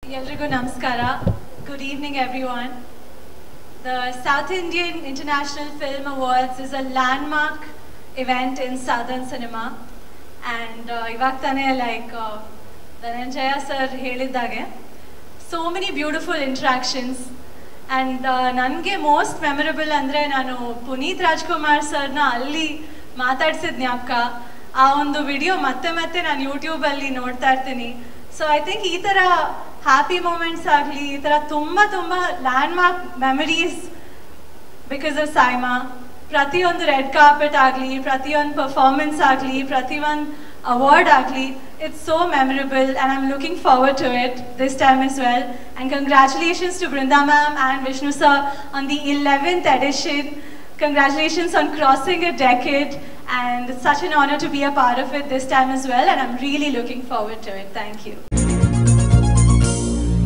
Yelrigu Namaskara. Good evening, everyone. The South Indian International Film Awards is a landmark event in Southern cinema. And ivaag tane like Dhananjaya sir helidage, so many beautiful interactions. And nange most memorable andre nanu Puneeth Rajkumar sir na alli maatadsid ಜ್ಞಾಪಕ ಆ ಒಂದು video ಮತ್ತೆ ನಾನು YouTube ಅಲ್ಲಿ ನೋಡ್ತಾ ಇರ್ತೀನಿ. So I think ಈ ತರ ಹ್ಯಾಪಿ ಮೂಮೆಂಟ್ಸ್ ಆಗಲಿ, ಈ ತರ ತುಂಬಾ landmark memories because of SIIMA. ಪ್ರತಿಯೊಂದು ರೆಡ್ ಕಾರ್ಪೆಟ್ ಆಗಲಿ, ಪ್ರತಿಯೊಂದು ಪರ್ಫಾರ್ಮೆನ್ಸ್ ಆಗಲಿ, ಪ್ರತಿಯೊಂದು award ಆಗಲಿ, it's so memorable and I'm looking forward to it this time as well. And congratulations to Brinda ma'am and Vishnu sir on the 11th edition. Congratulations on crossing a decade, and it's such an honor to be a part of it this time as well, and I'm really looking forward to it. Thank you.